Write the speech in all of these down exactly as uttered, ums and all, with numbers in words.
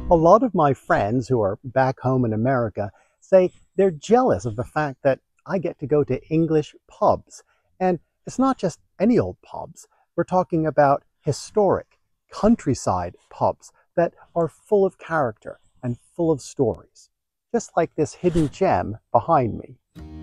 A lot of my friends who are back home in America say they're jealous of the fact that I get to go to English pubs. And it's not just any old pubs. We're talking about historic countryside pubs that are full of character and full of stories, just like this hidden gem behind me.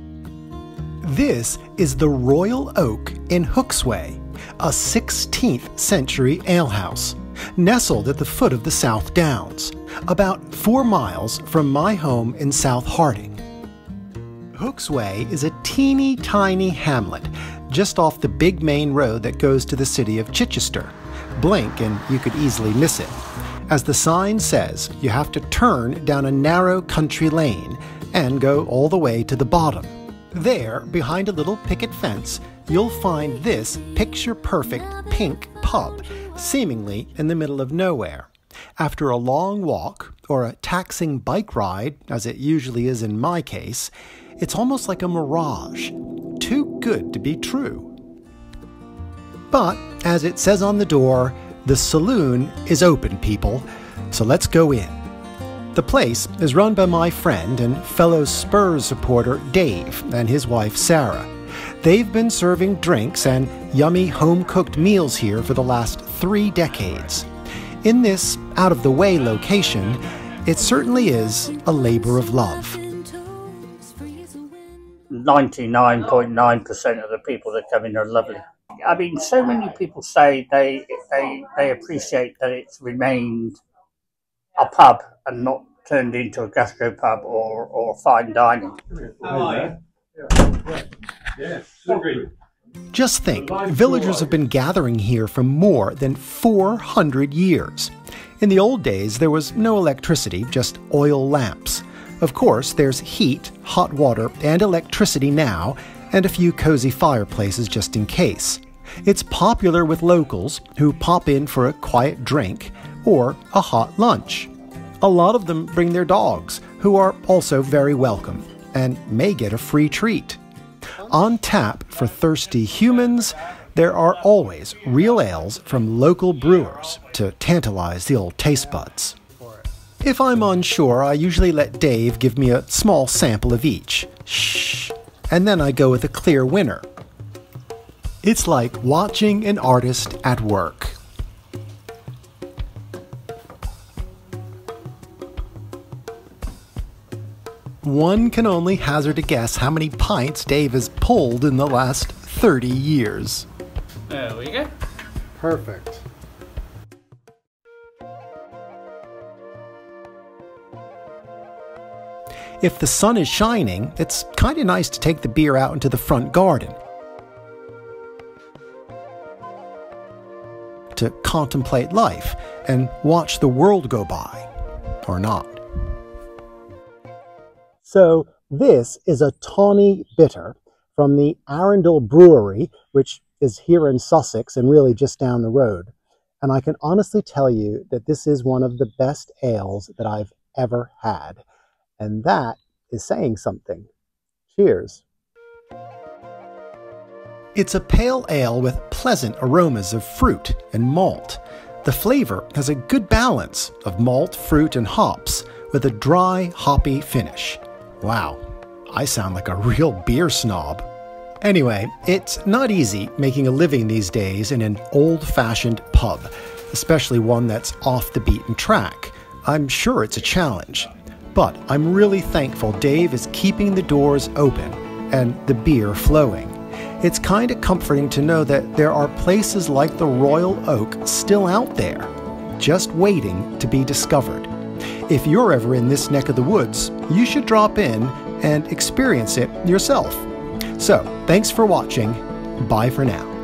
This is the Royal Oak in Hooksway, a sixteenth century alehouse, nestled at the foot of the South Downs, about four miles from my home in South Harding. Hooksway is a teeny tiny hamlet just off the big main road that goes to the city of Chichester. Blink and you could easily miss it. As the sign says, you have to turn down a narrow country lane and go all the way to the bottom. There, behind a little picket fence, you'll find this picture-perfect pink pub, seemingly in the middle of nowhere. After a long walk, or a taxing bike ride, as it usually is in my case, it's almost like a mirage, too good to be true. But, as it says on the door, the saloon is open, people, so let's go in. The place is run by my friend and fellow Spurs supporter Dave and his wife Sarah. They've been serving drinks and yummy home-cooked meals here for the last three decades. In this out-of-the-way location, it certainly is a labor of love. ninety-nine point nine percent of the people that come in are lovely. I mean, so many people say they they they appreciate that it's remained a pub and not turned into a gastropub or or fine dining. Oh, yeah. Yeah. Yeah. Agree. Just think, villagers have been gathering here for more than four hundred years. In the old days, there was no electricity, just oil lamps. Of course, there's heat, hot water, and electricity now, and a few cozy fireplaces just in case. It's popular with locals who pop in for a quiet drink or a hot lunch. A lot of them bring their dogs, who are also very welcome and may get a free treat. On tap for thirsty humans, there are always real ales from local brewers to tantalize the old taste buds. If I'm unsure, I usually let Dave give me a small sample of each. Shh. And then I go with a clear winner. It's like watching an artist at work. One can only hazard a guess how many pints Dave has pulled in the last thirty years. There we go. Perfect. If the sun is shining, it's kind of nice to take the beer out into the front garden to contemplate life and watch the world go by, or not. So this is a tawny bitter from the Arundel Brewery, which is here in Sussex and really just down the road. And I can honestly tell you that this is one of the best ales that I've ever had. And that is saying something. Cheers. It's a pale ale with pleasant aromas of fruit and malt. The flavor has a good balance of malt, fruit, and hops with a dry, hoppy finish. Wow, I sound like a real beer snob. Anyway, it's not easy making a living these days in an old-fashioned pub, especially one that's off the beaten track. I'm sure it's a challenge. But I'm really thankful Dave is keeping the doors open and the beer flowing. It's kind of comforting to know that there are places like the Royal Oak still out there, just waiting to be discovered. If you're ever in this neck of the woods, you should drop in and experience it yourself. So, thanks for watching. Bye for now.